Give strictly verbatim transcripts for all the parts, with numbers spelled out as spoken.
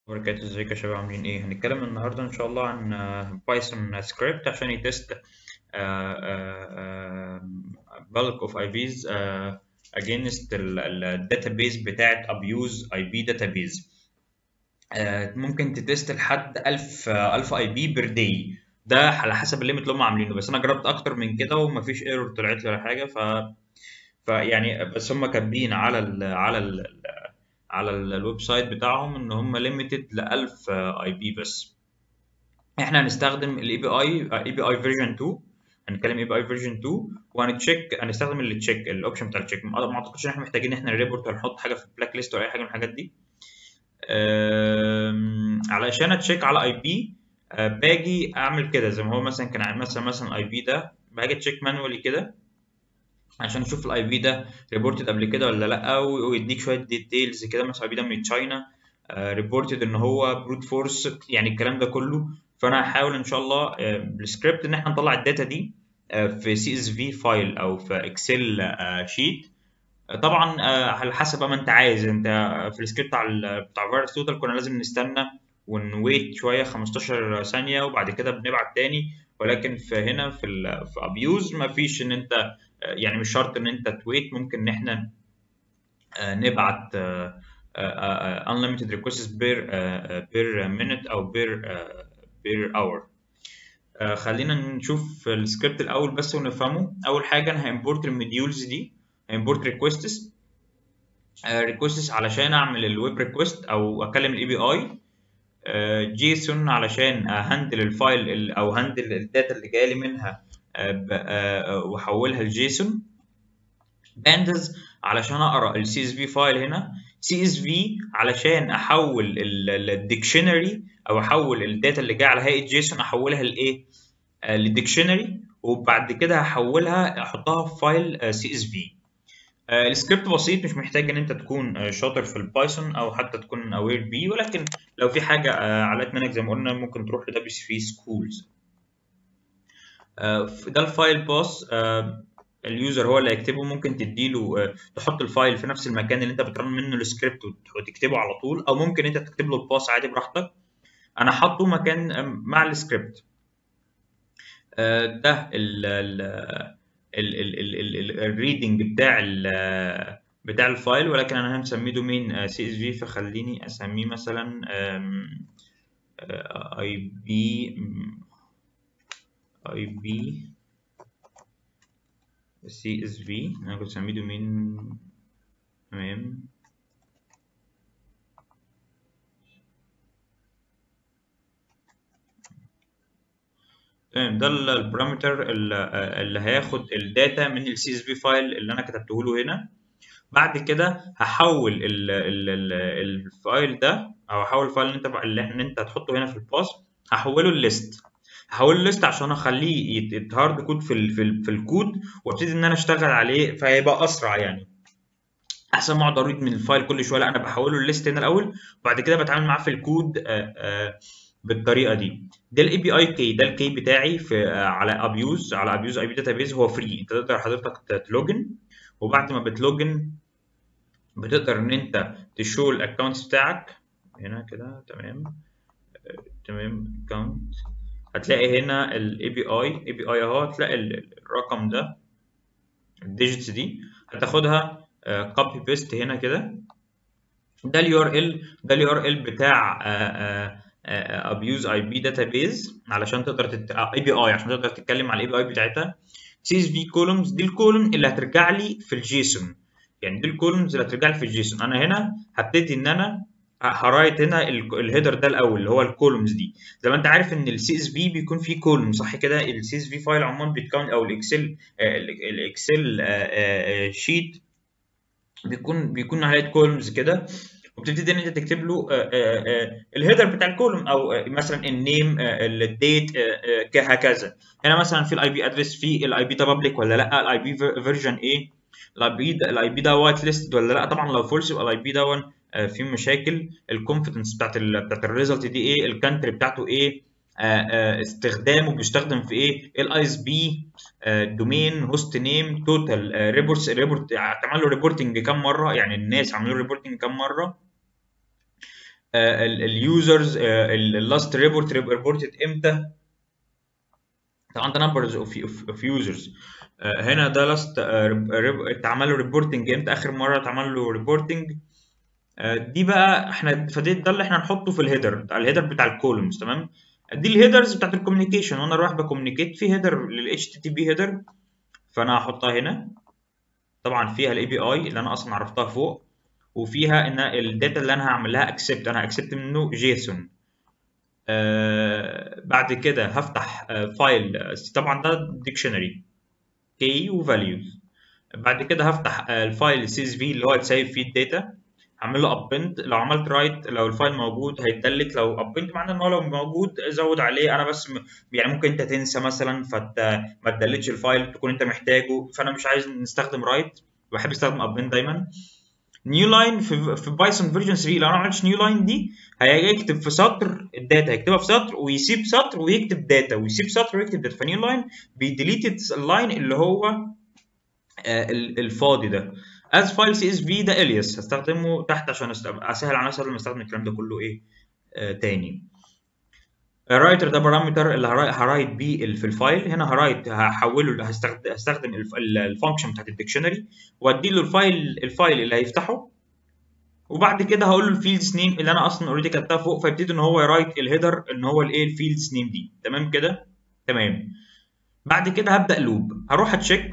وبركاته. ازيك يا شباب؟ عاملين ايه؟ هنتكلم النهارده ان شاء الله عن بايثون سكريبت عشان يتست bulk of اي بيز against الداتابيز بتاعت abuse اي بي database. آه، ممكن تتست لحد ألف ألف اي بي بير داي، ده على حسب الليميت اللي هم عاملينه. بس انا جربت اكتر من كده ومفيش ايرور طلعت لي ولا حاجه. ف فيعني بس هم كاتبين على ال على ال على الويب سايت بتاعهم ان هم ليميتد ل ألف اي بي بس. احنا هنستخدم الاي بي اي اي بي اي فيرجن اتنين. هنتكلم اي بي اي فيرجن اتنين وهنتشيك، هنستخدم اللي تشيك الاوبشن بتاع التشيك. ما اعتقدش ان احنا محتاجين ان احنا نريبورت ولا نحط حاجه في البلاك ليست ولا اي حاجه من الحاجات دي. أم، علشان اتشيك على اي بي باجي اعمل كده زي ما هو مثلا كان عامل مثلا مثلا اي بي ده، باجي تشيك مانوالي كده عشان اشوف الاي بي ده ريبورتد قبل كده ولا لا، ويديك شويه ديتيلز كده. مثلا الاي بي ده من تشاينا، ريبورتد ان هو بروت فورس، يعني الكلام ده كله. فانا هحاول ان شاء الله آه، بالسكريبت ان احنا نطلع الداتا دي آه، في سي اس في فايل او في اكسل شيت. طبعا آه، على حسب ما انت عايز. انت في السكريبت بتاع ال- بتاع فيروس توتال كنا لازم نستنى ونويت شويه خمستاشر ثانيه وبعد كده بنبعت تاني. ولكن في هنا في ال في ابيوز ما فيش ان انت آه، يعني مش شرط ان انت تويت. ممكن ان احنا آه، نبعت آه، آه، آه، unlimited requests per آه، per minute او per آه، per hour. آه، خلينا نشوف السكريبت الاول بس ونفهمه. اول حاجه انا هامبورت المديولز دي، هامبورت ريكوستس ريكوستس علشان اعمل الويب ريكوست او اكلم الاي بي اي. جيسون علشان هندل الفايل ال- او هندل الداتا اللي جايه لي منها آه، ب- آه، آه، واحولها لجيسون. باندز علشان اقرا السي اس في فايل هنا. سي اس في علشان احول الديكشنري او احول الداتا اللي جايه على هيئه جيسون احولها لايه؟ آه، لديكشنري، وبعد كده هحولها احطها في فايل سي اس في. السكريبت بسيط، مش محتاج ان انت تكون آه، شاطر في البايثون او حتى تكون اوير بيه. ولكن لو في حاجه آه، علقت منك زي ما قلنا ممكن تروح لدبليو سي في سكولز. ده الفايل باس. اليوزر هو اللي هيكتبه. ممكن تديله آه، تحط الفايل في نفس المكان اللي انت بترن منه السكريبت وت- وتكتبه على طول، او ممكن انت تكتب له الباس عادي براحتك. انا حاطه مكان آه، مع السكريبت. آه، ده ال ال الريدنج بتاع ال بتاع الفايل. ولكن انا هنسميه دومين سي اس في، فخليني اسميه مثلا اي بي اي بي سي اس في. انا كنت اسميه دومين. تمام. تمام، ده البارامتر اللي هياخد الداتا من السي اس في فايل اللي انا كتبته له هنا. بعد كده هحول ال ال ال الفايل ده، او هحول الفايل اللي انت اللي احنا انت هتحطه هنا في الباس، هحوله الليست. هحوله الليست عشان اخليه يت- يتهارد كود في ال في, ال في الكود، وابتدي ان انا اشتغل عليه فهيبقى اسرع يعني. احسن ما اقعد اريد من الفايل كل شويه، لا انا بحوله الليست هنا الاول وبعد كده بتعامل معاه في الكود آه، آه، بالطريقه دي. ده الاي بي اي كي، ده الكي بتاعي في آه، على ابيوز على ابيوز اي بي داتابيز. هو فري، انت تقدر حضرتك تلوجن، وبعد ما بتلوجن بتقدر ان انت تشو الاكونت بتاعك هنا كده. تمام. تمام اكونت. هتلاقي هنا الاي بي اي اي بي اي اهو. هتلاقي ال- الرقم ده، الديجيتس دي هتاخدها كوبي بيست هنا كده. ده اليو ار ال ده اليو ار ال بتاع ابيوز اي بي داتابيز علشان تقدر تت... اي بي اي عشان تقدر تتكلم على الاي بي اي بتاعتها. سي اس في كولومز دي الكولوم اللي هترجع لي في الجيسون. يعني دي الكولومز اللي هترجع لي في الجيسون. انا هنا هبتدي ان انا هرايت هنا الهيدر ده الاول اللي هو الكولومز دي. زي ما انت عارف ان السي اس في بيكون فيه كولوم، صح كده؟ السي اس في فايل عموما بيتكون، او الاكسل الاكسل شيت بيكون بيكون عليه كولومز كده. وبتبتدي ان انت تكتب له الهيدر بتاع الكولوم، او آه، مثلا النيم، الديت، هكذا. هنا مثلا في الاي بي ادرس، في الاي بي ده بابليك ولا لا، الاي بي فيرجن ايه، الاي بي ده الاي بي ده وايت ليست ولا لا. طبعا لو فولس يبقى الاي بي ده في مشاكل. الكونفدنس بتاعت ال بتاعت الريزلت دي ايه، الكانتري بتاعته ايه، آه، آه، استخدامه بيستخدم في ايه، الاي اس بي، دومين، هوست نيم، توتال ريبورتس. ريبورت اتعمل له ريبورتنج كام مره، يعني الناس عملوا له ريبورتنج كام مره. اليوزرز اللاست ريبورت ريبورتد امتى. طبعا ده نمبرز اوف اوف يوزرز. هنا ده لاست اتعمل له ريبورتنج امتى، اخر مره اتعمل له ريبورتنج. دي بقى احنا فدي ده اللي احنا هنحطه في الهيدر بتاع الهيدر بتاع الكولومز. تمام، دي الهيدرز بتاعت الكوميونيكيشن، وانا رايح بكوميونيكيت في هيدر للاتش تي تي بي هيدر، فانا هحطها هنا. طبعا فيها الاي بي اي اللي انا اصلا عرفتها فوق، وفيها ان الداتا اللي انا هعمل لها اكسبت، انا اكسبت منه جيسون. آه بعد كده هفتح آه فايل، آه طبعا ده ديكشنري كي وفاليوز. بعد كده هفتح آه الفايل سي اس في اللي هو هتسيف فيه الداتا، هعمل له ابند. لو عملت رايت لو الفايل موجود هيتدلت، لو ابند معناه ان هو لو موجود زود عليه. انا بس م... يعني ممكن انت تنسى مثلا فت ما تدلتش الفايل تكون انت محتاجه، فانا مش عايز نستخدم رايت، بحب استخدم ابند دايما. نيو لاين في في بايثون فيرجن ثلاثة، لو انا ما عملتش نيو لاين دي هيكتب في سطر الداتا، هيكتبها في سطر ويسيب سطر ويكتب داتا ويسيب سطر ويكتب داتا. فنيو لاين بيديليت اللاين اللي هو آه الفاضي ده. از فايل سي اس في ده الياس هستخدمه تحت عشان اسهل على نفسي قبل ما استخدم الكلام ده كله ايه آه تاني. الرايتر ده بارامتر اللي هرايت بيه في الفايل. هنا هرايت هحوله، هستخدم هستخدم الفانكشن بتاعت الديكشنري وادي له الفايل الفايل اللي هيفتحه، وبعد كده هقول له الفيلدز نيم اللي انا اصلا اوريدي كتبتها فوق، فيبتدي ان هو يرايت الهيدر ان هو الايه الفيلدز نيم دي. تمام كده تمام. بعد كده هبدا لوب، هروح اتشيك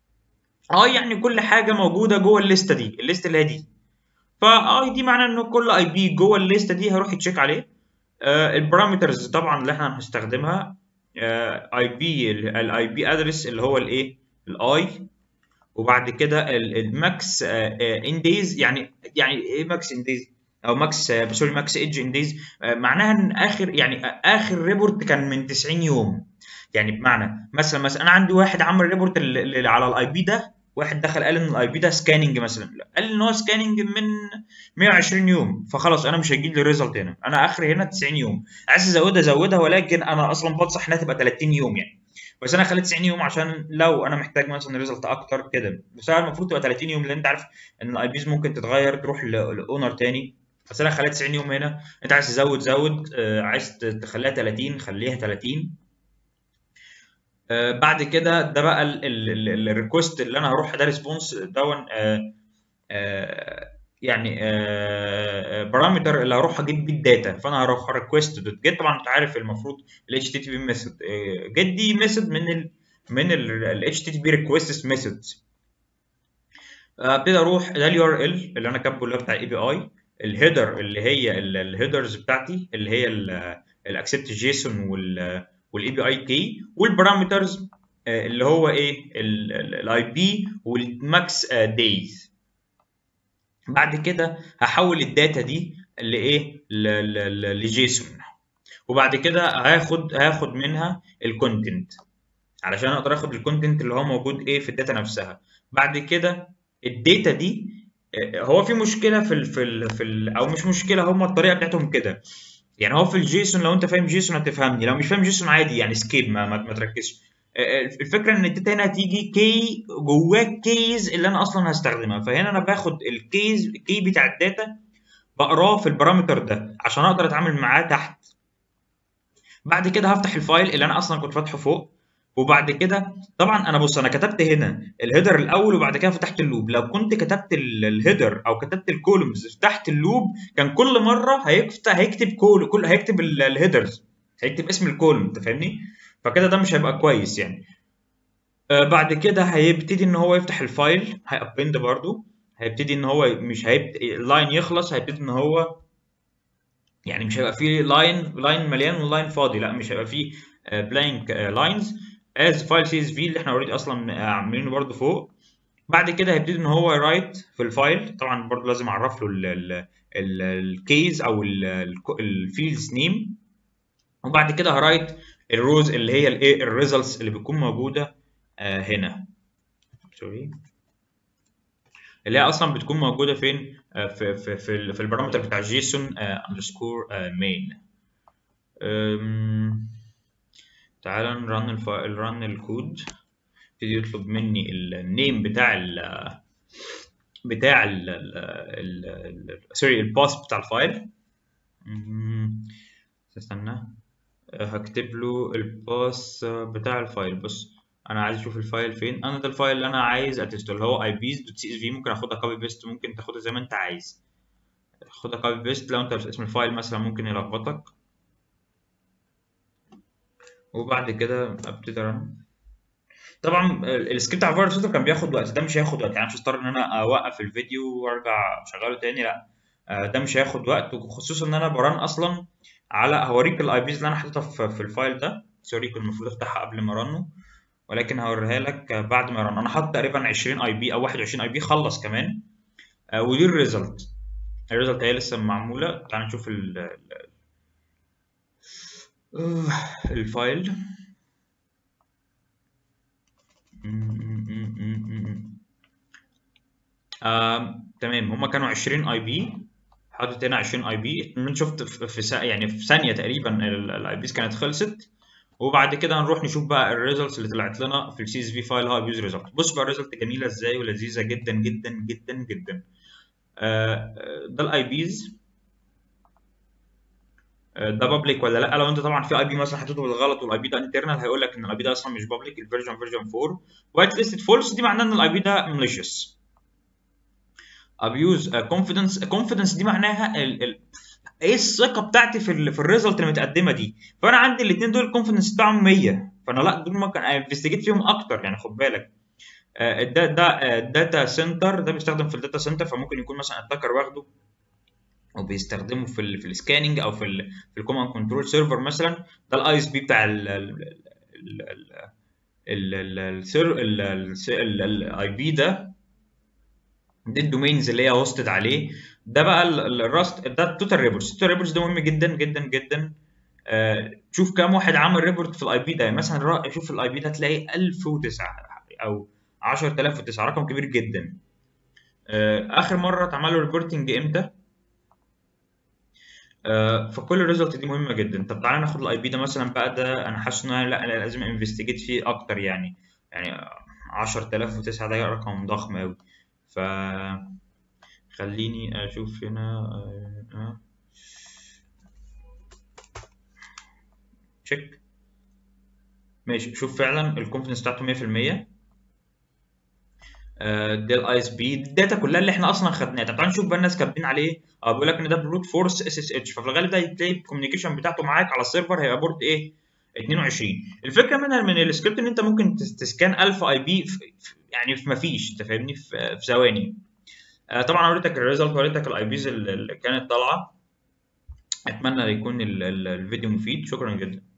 اه يعني كل حاجه موجوده جوه الليسته دي، الليسته اللي هي دي، فاي دي معناه ان كل اي بي جوه الليسته دي هروح اتشيك عليه. آه البارامترز طبعا اللي احنا هنستخدمها اي بي الاي بي ادرس اللي هو الايه الاي، وبعد كده الماكس ان دايز. يعني يعني ايه ماكس ان دايز او ماكس سوري ماكس ايدج ان دايز؟ معناها ان اخر يعني اخر ريبورت كان من تسعين يوم. يعني بمعنى مثلا مثلا انا عندي واحد عمل ريبورت على الاي بي ده، واحد دخل قال ان الاي بي ده سكاننج مثلا، قال ان هو سكاننج من مية وعشرين يوم، فخلاص انا مش هيجي لي ريزلت هنا، انا اخري هنا تسعين يوم. عايز ازودها ازودها، ولكن انا اصلا بنصح انها تبقى تلاتين يوم يعني، بس انا خليت تسعين يوم عشان لو انا محتاج مثلا ريزلت اكتر كده. بس انا المفروض تبقى تلاتين يوم، لان انت عارف ان الاي بيز ممكن تتغير تروح لاونر تاني، بس انا خليت تسعين يوم هنا. انت عايز تزود زود، آه عايز تخليها تلاتين خليها تلاتين. آه بعد كده ده بقى الريكوست اللي انا هروح ده ريسبونس دون آه آه يعني آه بارامتر اللي هروح اجيب بيه الداتا، فانا هروح ريكوست دوت جيت. طبعا انت عارف المفروض ال اتش تي تي بي ميثود جيت دي ميثود من ال من ال اتش تي تي بي ريكوست ميثودز. ابتدي اروح ده اليو ار ال اللي انا كاتبه اللي هو بتاع الاي بي اي، الهيدر اللي هي الهيدرز بتاعتي اللي هي الاكسبت جيسون والاي بي اي كي، والبارامترز اللي هو ايه الاي بي والماكس دايز. بعد كده هحول الداتا دي لايه لجيسون، وبعد كده هاخد هاخد منها الكونتنت علشان اقدر اخد الكونتنت اللي هو موجود ايه في الداتا نفسها. بعد كده الداتا دي هو في مشكله في ال في ال في ال او مش مشكله، هم الطريقه بتاعتهم كده. يعني هو في الجيسون لو انت فاهم جيسون هتفهمني، لو مش فاهم جيسون عادي يعني سكيب ما, ما, ما تركزش. الفكره ان الداتا هنا هتيجي كي جواه كيز اللي انا اصلا هستخدمها، فهنا انا باخد الكيز الكي بتاع الداتا بقراه في البارامتر ده عشان اقدر اتعامل معاه تحت. بعد كده هفتح الفايل اللي انا اصلا كنت فاتحه فوق، وبعد كده طبعا انا بص انا كتبت هنا الهيدر الاول وبعد كده فتحت اللوب. لو كنت كتبت الهيدر او كتبت الكولومز تحت اللوب كان كل مره هيكتب هيكتب كول كل هيكتب الهيدرز، هيكتب اسم الكولوم، انت فاهمني؟ فكده ده مش هيبقى كويس يعني. آه بعد كده هيبتدي ان هو يفتح الفايل، هيابند برضو، هيبتدي ان هو مش هيبتدي اللاين يخلص، هيبتدي ان هو يعني مش هيبقى فيه لاين لاين مليان ولاين فاضي، لا مش هيبقى فيه بلانك لاينز از فايل سي اس في اللي احنا اوريدي اصلا عاملينه برده فوق. بعد كده هيبتدي ان هو يرايت في الفايل، طبعا برده لازم اعرف له الكيز او الفيلدز نيم، وبعد كده هرايت الروز اللي هي الايه الريزلتس اللي بتكون موجوده هنا سوري اللي هي اصلا بتكون موجوده فين في في في, في البارامتر بتاع جيسون اندرسكور مين. تعالى نرن الفايل رن الكود، يبتدي يطلب مني النيم بتاع ال بتاع ال سوري الباث بتاع الفايل. مم. استنى، هكتب له الباس بتاع الفايل. بص انا عايز اشوف الفايل فين. انا ده الفايل اللي انا عايز اتسته، اللي هو ايبيز.csv. ممكن اخدها كوبي بيست، ممكن تاخدها زي ما انت عايز. خدها كوبي بيست. لو انت اسم الفايل مثلا ممكن يلخبطك. وبعد كده ابتدي رن. طبعا السكريبت على فاير سوتر كان بياخد وقت، ده مش هياخد وقت. يعني مش هضطر ان انا اوقف الفيديو وارجع اشغله تاني، لا. آه، ده مش هياخد وقت، وخصوصا ان انا بران اصلا على، هوريك الاي بيز اللي انا حاططها في في الفايل ده. سوري، كنت المفروض افتحها قبل ما رنه، ولكن هوريها لك بعد ما رن. انا حاطط تقريبا عشرين اي بي او واحد وعشرين اي بي، خلص كمان. آه، ودي الريزلت. الريزلت هي لسه معموله. تعال نشوف ال ال- آه، الفايل. آه، تمام. هما كانوا عشرين اي بي، حاطط هنا عشرين اي بي. من شفت في في سا يعني في ثانيه تقريبا الاي بيز كانت خلصت. وبعد كده هنروح نشوف بقى الريزلتس اللي طلعت لنا في السي اس في فايل هاي بيوز ريزلت. بص بقى الريزلت جميله ازاي ولذيذه جدا جدا جدا جدا. آه، آه، ده الاي بيز. ده بابليك ولا لا؟ لو انت طبعا في اي بي مثلا حطيته بالغلط والاي بي ده انترنال، هيقول لك ان الاي بي ده اصلا مش بابليك. الفيرجن فيرجن فور. وايت ليستد فولس، دي معناه ان الاي بي ده ماليشيوس. ابيوز كونفيدنس. كونفيدنس دي معناها ال ال ايه الثقه بتاعتي في ال في الريزلت المتقدمه دي. فانا عندي الاثنين دول الكونفيدنس بتاعهم مية، فانا لا، دول ممكن انفستيجيت فيهم اكتر. يعني خد بالك، آه، ده ده الداتا سنتر ده بيستخدم في الداتا سنتر، فممكن يكون مثلا اتاكر واخده وبيستخدمه في ال في السكاننج او في ال في الكوماند كنترول سيرفر مثلا. ده الاي اس بي بتاع ال الاي بي ده. دي الدومينز اللي هي هوستد عليه. ده بقى الراست. ده التوتال ريبورتس. التوتال ريبورتس ده مهم جدا جدا جدا. آه، تشوف كام واحد عمل ريبورت في الاي بي ده. يعني مثلا شوف الاي بي ده تلاقي ألف وتسعة او عشرة آلاف وتسعة، رقم كبير جدا. آه، اخر مره اتعمل له ريبورتنج امتى؟ آه، فكل الريزلت دي مهمه جدا. طب تعالى ناخد الاي بي ده مثلا بقى. ده انا حاسس ان انا لا، أنا لازم انفستيجيت فيه اكتر يعني. يعني عشرة آلاف وتسعة ده رقم ضخم قوي. ف خليني اشوف هنا. آه، آه، تشيك. ماشي، شوف فعلا الكونفدنس بتاعته مية في المية. آه، ده الاي اس بي، الداتا كلها اللي احنا اصلا خدناها. طب تعال نشوف بقى الناس كاتبين عليه. اه بيقول لك ان ده بروت فورس اس اس اتش، ففي الغالب ده هتلاقي الكوميونيكيشن بتاعته معاك على السيرفر هيبقى بورت ايه؟ اتنين وعشرين. الفكره منها من السكريبت ان انت ممكن تس- تسكان ألف اي بي في في- يعني في ما فيش، انت فاهمني، في في ثواني. آه، طبعا وريتك الريزلت، وريتك الاي بيز اللي كانت طالعه. اتمنى يكون ال- ال- الفيديو مفيد. شكرا جدا.